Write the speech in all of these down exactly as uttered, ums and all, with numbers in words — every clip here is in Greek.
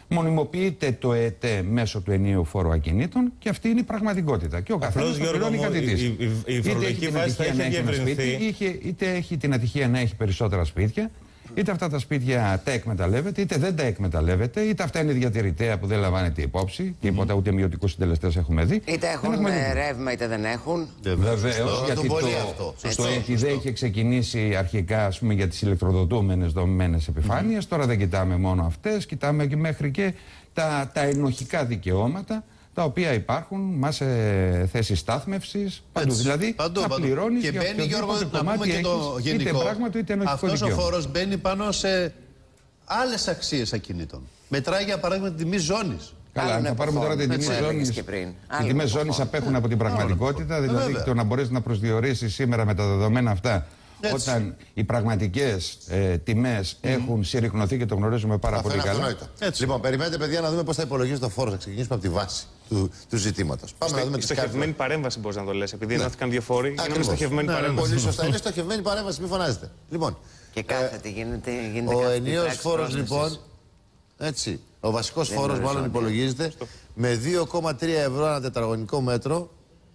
Μονιμοποιείται το ΕΤΕ μέσω του ενιαίου φόρου ακινήτων και αυτή είναι η πραγματικότητα. Και ο καθένας θα πληρώνει κάτι της. Η, η, η φορολογική βάση θα έχει διευρυνθεί. Είτε έχει την ατυχία να έχει περισσότερα σπίτια, είτε αυτά τα σπίτια τα εκμεταλλεύεται, είτε δεν τα εκμεταλλεύεται, είτε αυτά είναι διατηρητέα που δεν λαμβάνεται υπόψη, τίποτα, ούτε μειωτικούς συντελεστές έχουμε δει. Είτε έχουν ρεύμα είτε δεν έχουν. Βεβαίως, γιατί το, το ΕΤΙΔΕ είχε ξεκινήσει αρχικά, ας πούμε, για τις ηλεκτροδοτούμενες δομημένες επιφάνειες. Mm. Τώρα δεν κοιτάμε μόνο αυτές, κοιτάμε και μέχρι και τα, τα ενοχικά δικαιώματα, τα οποία υπάρχουν μας σε θέσεις στάθμευσης, παντού. Έτσι, δηλαδή παντού, θα πληρώνεις και για μπαίνει, Γιώργο, να πούμε και το γενικό. Είτε πράγματο είτε ενοχικό αυτός δικαίωμα. Ο φόρος μπαίνει πάνω σε άλλες αξίες ακινήτων. Μετράει για παράδειγμα την τιμή ζώνης. Καλά, αν θα πάρουμε τώρα την τιμή ζώνης. Οι τιμές ζώνης απέχουν από την πραγματικότητα, δηλαδή το να μπορείς να προσδιορίσεις σήμερα με τα δεδομένα αυτά. Έτσι. Όταν οι πραγματικές ε, τιμές mm. έχουν συρρυκνωθεί και το γνωρίζουμε πάρα αυτό πολύ καλά. Λοιπόν, περιμένετε, παιδιά, να δούμε πώς θα υπολογίζει το φόρο. Θα ξεκινήσουμε από τη βάση του, του ζητήματος. Πάμε Είστε, να δούμε η στοχευμένη παρέμβαση, μπορείς να το λες. Επειδή ναι. ενώθηκαν δύο φόροι, είναι στοχευμένη ναι, παρέμβαση. Πολύ σωστά. Είναι στοχευμένη παρέμβαση, μην φωνάζετε. Λοιπόν, και κάθεται, γίνεται, γίνεται ο ενιαίος φόρος, λοιπόν, έτσι, ο βασικός φόρος μάλλον υπολογίζεται με δύο κόμμα τρία ευρώ ανά τετραγωνικό μέτρο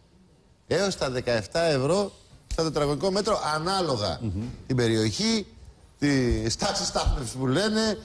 έως τα δεκαεπτά ευρώ στα τετραγωνικό μέτρο, ανάλογα mm -hmm. την περιοχή, τη στάση στάθμευση που λένε,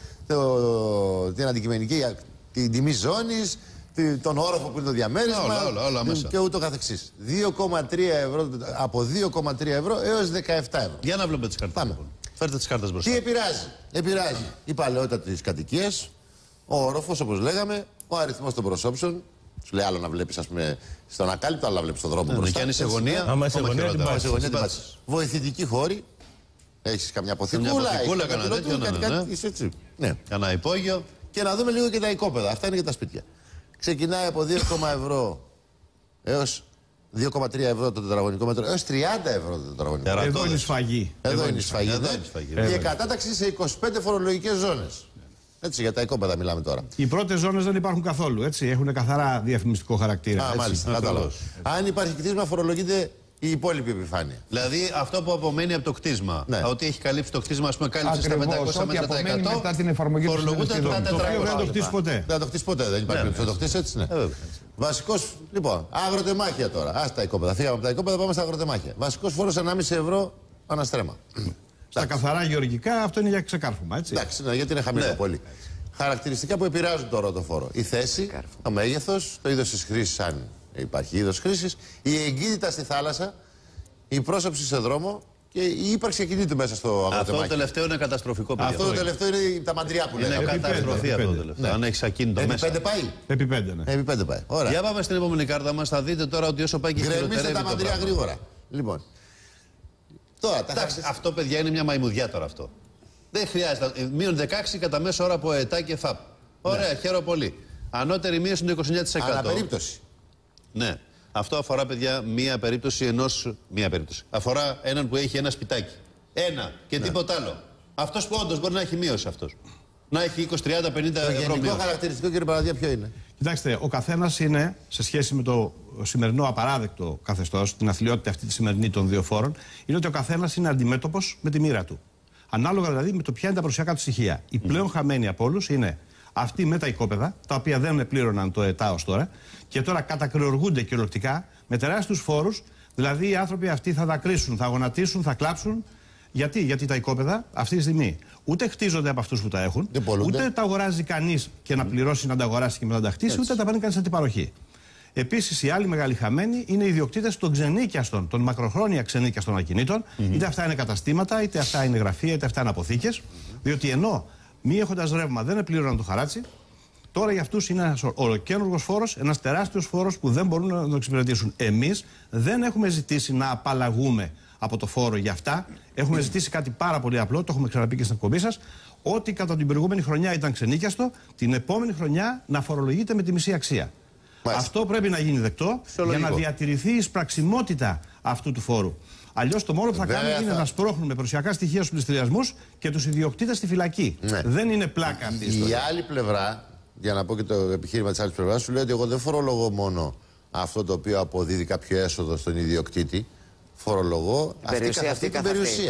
το, την αντικειμενική, την τιμή ζώνης, τον όροφο που είναι το διαμέρισμα όλα, όλα, όλα μέσα. Και ούτω καθεξής. δύο κόμμα τρία ευρώ, από δύο κόμμα τρία ευρώ έως δεκαεπτά ευρώ. Για να βλέπουμε τις κάρτες. Λοιπόν. Φέρτε τις κάρτες μπροστά. Τι επηρεάζει? Επηρεάζει η παλαιότητα της κατοικίας, ο όροφος όπως λέγαμε, ο αριθμός των προσώψεων. Σου λέει άλλο να βλέπεις, ας πούμε, στον ακάλυπτο, άλλο να βλέπεις στον δρόμο ναι, μπροστά. Και αν είσαι γωνία, άμα είσαι γωνία, την πάτησες. Βοηθητική χώρη. Έχεις καμιά αποθηκούλα, αποθηκούλα, κανένα τέτοιο, ναι. Κανένα υπόγειο. Και να δούμε λίγο και τα οικόπεδα. Αυτά είναι για τα σπίτια. Ξεκινάει από δύο κόμμα τρία ευρώ έως δύο κόμμα τρία ευρώ το τετραγωνικό μέτρο έως τριάντα ευρώ το τετραγωνικό μέτρο. Εδώ είναι η σφαγή. Εδώ είναι η σφαγή. Και κατάταξη σε είκοσι πέντε φορολογικές ζώνες. Έτσι, για τα οικόπεδα μιλάμε τώρα. Οι πρώτες ζώνες δεν υπάρχουν καθόλου, έτσι. Έχουν καθαρά διαφημιστικό χαρακτήρα. Α, μάλιστα. Κατάλαβα. Αν υπάρχει κτίσμα, φορολογείται η υπόλοιπη επιφάνεια. Δηλαδή αυτό που απομένει από το κτίσμα. Ναι. Ότι έχει καλύψει το κτίσμα, α πούμε, κάλυψε στα πεντακόσια μέτρα τα εκατό. Μετά την εφαρμογή του φορολογούνται τα τετρακόσια. Δεν το χτίσει ποτέ. Δεν θα το χτίσει ποτέ, δεν υπάρχει περίπτωση. Θα το χτίσει έτσι, ναι. Βασικός, λοιπόν, αγροτεμάχια τώρα. Α τα οικόπεδα. Φύγαμε από τα οικόπεδα, πάμε στα αγροτεμάχια. Βασικός φόρος ενάμιση ευρώ αναστρέμα. Στα καθαρά γεωργικά αυτό είναι για ξεκάρφωμα, έτσι. Εντάξει, ναι, γιατί είναι χαμηλό ναι. πολύ. Χαρακτηριστικά που επηρεάζουν τώρα το φόρο. Η θέση, το μέγεθος, το είδος της χρήσης, αν υπάρχει είδος χρήσης, η εγκύτητα στη θάλασσα, η πρόσωψη σε δρόμο και η ύπαρξη ακινήτου μέσα στο αγροτεμάχι. Αυτό το τελευταίο είναι καταστροφικό, παιδιά. Αυτό το τελευταίο είναι τα μαντριά που λέμε. Είναι καταστροφή αυτό το τελευταίο. Ναι. Αν έχει ακίνητο μέσα. Επί πέντε πάει. Επί πέντε, ναι. Επί πέντε πάει. Ωραία. Για πάμε στην επόμενη κάρτα μας, θα δείτε τώρα ότι όσο πάει και χειροτερεύει. Γκρεμίστε τα μαντριά γρήγορα. Λοιπόν. Τώρα, τα εντάξει, αυτό, παιδιά, είναι μια μαϊμουδιά τώρα αυτό. Δεν χρειάζεται. Μείον δεκαέξι κατά μέσο ώρα από ΕΤΑ και ΦΑΠ. Ωραία, ναι. Χαίρομαι πολύ. Ανώτερη μείωση είναι το είκοσι εννέα τοις εκατό. Ανά περίπτωση. Ναι. Αυτό αφορά, παιδιά, μία περίπτωση ενός. Μία περίπτωση. Αφορά έναν που έχει ένα σπιτάκι. Ένα και ναι. τίποτα άλλο. Αυτός που όντως μπορεί να έχει μείωση αυτός. Να έχει είκοσι, τριάντα, πενήντα ευρώ μείωση. Το γενικό χαρακτηριστικό, κύριε Παραδία, ποιο είναι? Κοιτάξτε, ο καθένας είναι, σε σχέση με το σημερινό απαράδεκτο καθεστώς, την αθλιότητα αυτή τη σημερινή των δύο φόρων, είναι ότι ο καθένας είναι αντιμέτωπος με τη μοίρα του. Ανάλογα δηλαδή με το ποια είναι τα παρουσιακά του στοιχεία. Οι πλέον mm. χαμένοι από όλους είναι αυτοί με τα οικόπεδα, τα οποία δεν πλήρωναν το ΕΤΑ ως τώρα και τώρα κατακριοργούνται κυριολεκτικά με τεράστιους φόρους. Δηλαδή οι άνθρωποι αυτοί θα δακρύσουν, θα γονατίσουν, θα κλάψουν. Γιατί, Γιατί τα οικόπεδα αυτή τη στιγμή ούτε χτίζονται από αυτούς που τα έχουν, ούτε τα αγοράζει κανείς και να πληρώσει να τα αγοράσει και μετά να τα χτίσει, έτσι. Ούτε τα παίρνει κανείς αντιπαροχή. Επίσης, οι άλλοι μεγάλοι χαμένοι είναι οι ιδιοκτήτες των ξενίκιαστων, των μακροχρόνια ξενίκιαστων ακινήτων, mm-hmm. είτε αυτά είναι καταστήματα, είτε αυτά είναι γραφεία, είτε αυτά είναι αποθήκες. Mm-hmm. Διότι ενώ μη έχοντας ρεύμα δεν επλήρωναν το χαράτσι, τώρα για αυτούς είναι ένας ολοκαίνουργος φόρος, ένας τεράστιος φόρος που δεν μπορούν να το εξυπηρετήσουν. Εμείς δεν έχουμε ζητήσει να απαλλαγούμε από το φόρο για αυτά. Έχουμε ζητήσει κάτι πάρα πολύ απλό, το έχουμε ξαναπεί και στην εκπομπή σας, ότι κατά την προηγούμενη χρονιά ήταν ξενίκιαστο, την επόμενη χρονιά να φορολογείται με τη μισή αξία. Μάλιστα. Αυτό πρέπει να γίνει δεκτό για να διατηρηθεί η εισπραξιμότητα αυτού του φόρου. Αλλιώς το μόνο που θα Βέβαια κάνουμε θα... είναι να σπρώχνουμε περιουσιακά στοιχεία στους πληστηριασμούς και τους ιδιοκτήτες στη φυλακή. Ναι. Δεν είναι πλάκα αυτή η ιστορία. Η άλλη πλευρά, για να πω και το επιχείρημα της άλλης πλευράς, σου λέει ότι εγώ δεν φορολογώ μόνο αυτό το οποίο αποδίδει κάποιο έσοδο στον ιδιοκτήτη. Φορολογώ αυτή καθ' αυτή την περιουσία.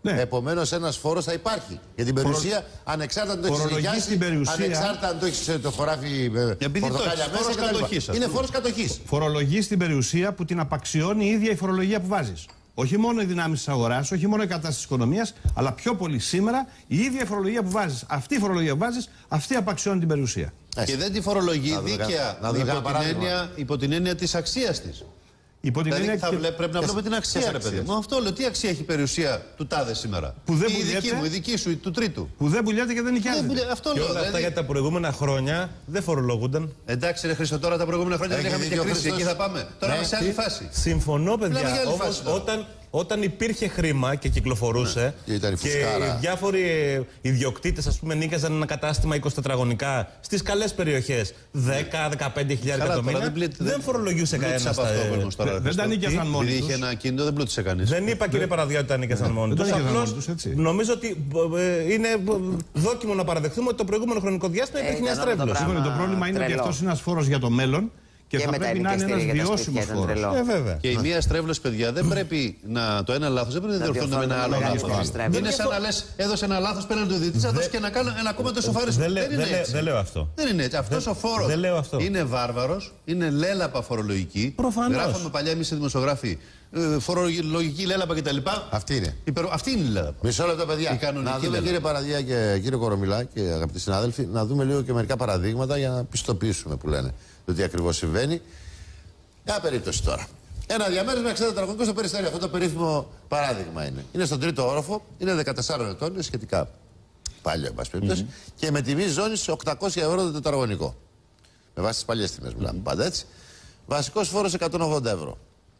Ναι. Επομένως, ένας φόρος θα υπάρχει. Για την περιουσία, Φορο... ανεξάρτητα αν το έχεις νοικιάσει, ανεξάρτητα αν το έχεις το χωράφι πορτοκάλια μέσα. Είναι φόρος κατοχής. Φορολογείς την περιουσία που την απαξιώνει η ίδια η φορολογία που βάζεις. Όχι μόνο οι δυνάμεις της αγοράς, όχι μόνο η κατάσταση της οικονομίας, αλλά πιο πολύ σήμερα η ίδια η φορολογία που βάζεις. Αυτή η φορολογία που βάζεις, αυτή απαξιώνει την περιουσία. Και δεν τη φορολογεί δίκαια υπό την, έννοια, υπό την έννοια της αξίας της. Υπό την δηλαδή θα και... βλέ, πρέπει να βλέπουμε την αξία, ρε παιδί μου. Αυτό λέω. Τι αξία έχει η περιουσία του τάδε σήμερα? Που δεν η πουλιέται, δική μου, η δική σου, η του τρίτου. Που δεν πουλιέται και δεν νοικιάζεται. Αυτό και λέω. Όλα δηλαδή... αυτά για τα προηγούμενα χρόνια δεν φορολογούνταν. Εντάξει, ρε Χρήστο, τώρα τα προηγούμενα χρόνια δεν είχαμε και κρίση. Εκεί θα πάμε. Τώρα ναι, είμαστε σε άλλη φάση. Συμφωνώ, παιδιά. Όμως όταν. Όταν υπήρχε χρήμα και κυκλοφορούσε ναι, και, και οι διάφοροι ιδιοκτήτες, ας πούμε, νίκαζαν ένα κατάστημα είκοσι τετραγωνικά στις καλές περιοχές δέκα με δεκαπέντε χιλιάδες εκατομμύρια, δεν, δεν φορολογούσε κανένας. Δεν, δεν τα νίκιαζαν μόνοι τους. Είχε ένα κίνητο, δεν πλούτησε κανείς. Δεν είπα, κύριε Παραδιά, ότι τα νίκιαζαν μόνοι τους. Απλώς νομίζω ότι είναι δόκιμο να παραδεχτούμε ότι το προηγούμενο χρονικό διάστημα υπήρχε μια στρέβλωση. Το πρόβλημα είναι ότι αυτός είναι ένας φόρος για το μέλλον. Και, και θα πρέπει να είναι ένας βιώσιμος φόρος. Ε, βέβαια. Και η μία στρέβλωση, παιδιά, δεν πρέπει να. Το ένα λάθος δεν πρέπει να διορθώνεται με ένα άλλο λάθος. Δεν είναι σαν να λες, έδωσε ένα λάθος πέραν του διαιτητή, θα δώσει και ένα ακόμα το σοφάρισμα. Δεν λέω αυτό. Δεν είναι έτσι. Αυτός ο φόρος είναι βάρβαρος, είναι λέλαπα φορολογική. Προφανώς. Γράφαμε παλιά εμείς οι δημοσιογράφοι. Φορολογική λέλαπα κτλ. Αυτή είναι. Υπερο... Αυτή είναι η λέλαπα. Μισό λεπτό, παιδιά. Να δούμε, κύριε Παραδιά και κύριε Κορομιλά και αγαπητοί συνάδελφοι, να δούμε λίγο και μερικά παραδείγματα για να πιστοποιήσουμε που λένε το τι ακριβώς συμβαίνει. Μια περίπτωση τώρα. Ένα διαμέρισμα εξήντα τετραγωνικό στο Περιστέρι. Αυτό το περίφημο παράδειγμα είναι. Είναι στον τρίτο όροφο, είναι δεκατεσσάρων ετών, είναι σχετικά παλιό, εν πάση περιπτώσει, mm-hmm. και με τιμή ζώνης οκτακόσια ευρώ το τετραγωνικό. Με βάση τις παλιές τιμές μιλάμε πάντα έτσι. Βασικός φόρος εκατόν ογδόντα ευρώ.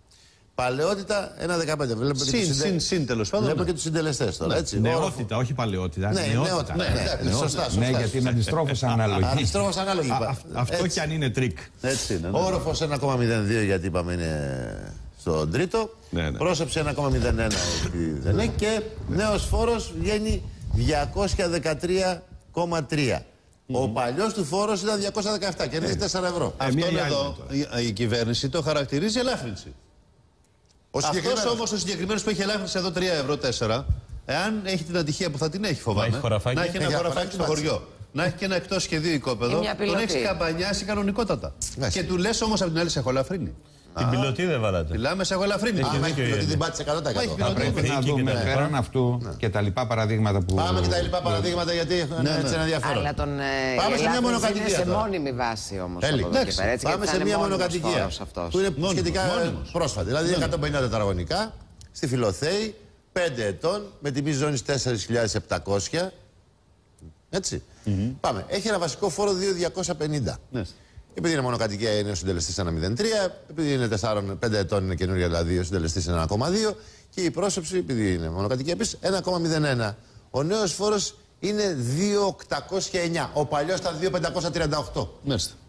Παλαιότητα ένα δεκαπέντε. Βλέπουμε συν, και τους συν, συν, τέλος πάντων. Βλέπουμε ναι. και τους συντελεστές τώρα. Έτσι. Νεότητα, όχι παλαιότητα. Ναι, νεότητα. Ναι, ναι, ναι, ναι, σωστά, σωστά. Ναι, γιατί είναι αντιστρόφως ανάλογη. Αντιστρόφως ανάλογη. Αυτό κι αν είναι τρίκ. Έτσι είναι. Όροφος ένα κόμμα μηδέν δύο γιατί είπαμε είναι στον τρίτο. Πρόσωψη ένα κόμμα μηδέν ένα δεν είναι. Και νέος φόρος βγαίνει διακόσια δεκατρία κόμμα τρία. Ο παλιός του φόρος ήταν διακόσια δεκαεπτά και είναι τέσσερα ευρώ. Αυτό εδώ η κυβέρνηση το χαρακτηρίζει ελάφρυνση. Αυτός όμως ο συγκεκριμένος που έχει ελάφρυνση εδώ τρία ευρώ τέσσερα, εάν έχει την ατυχία που θα την έχει, φοβάμαι, να έχει ένα χωραφάκι στο χωριό, να έχει και ένα εκτός σχεδίου οικόπεδο, τον έχει καμπανιάσει κανονικότατα. Και του λες όμως από την άλλη σε έχω ελαφρύνει. Την πιλωτή δεν βάλατε. Μιλάμε σε ελαφρύνει. Αν έχει πιλωτή την πάτησε εκατό τοις εκατό. Θα πρέπει να δούμε πέραν αυτού και τα λοιπά παραδείγματα που. Πάμε και τα λοιπά παραδείγματα γιατί έχουν έτσι ένα ενδιαφέρον. Αλλά τον Πάμε σε μια μονοκατοικία. Είναι σε μόνιμη βάση όμως. Πάμε σε μια μονοκατοικία που είναι σχετικά πρόσφατη. Δηλαδή εκατόν πενήντα τετραγωνικά στη Φιλοθέη, πέντε ετών με τιμή ζώνης τέσσερις χιλιάδες επτακόσια. Έτσι. Πάμε. Έχει ένα βασικό φόρο δύο χιλιάδες διακόσια πενήντα. Επειδή είναι μονοκατοικία, είναι ο συντελεστής ένα κόμμα μηδέν τρία. Επειδή είναι πέντε ετών, είναι καινούργια, δηλαδή ο συντελεστής είναι ένα κόμμα δύο. Και η πρόσωψη, επειδή είναι μονοκατοικία, επίσης ένα κόμμα μηδέν ένα. Ο νέος φόρος είναι δύο χιλιάδες οκτακόσια εννιά. Ο παλιός ήταν δύο χιλιάδες πεντακόσια τριάντα οκτώ. Μάλιστα.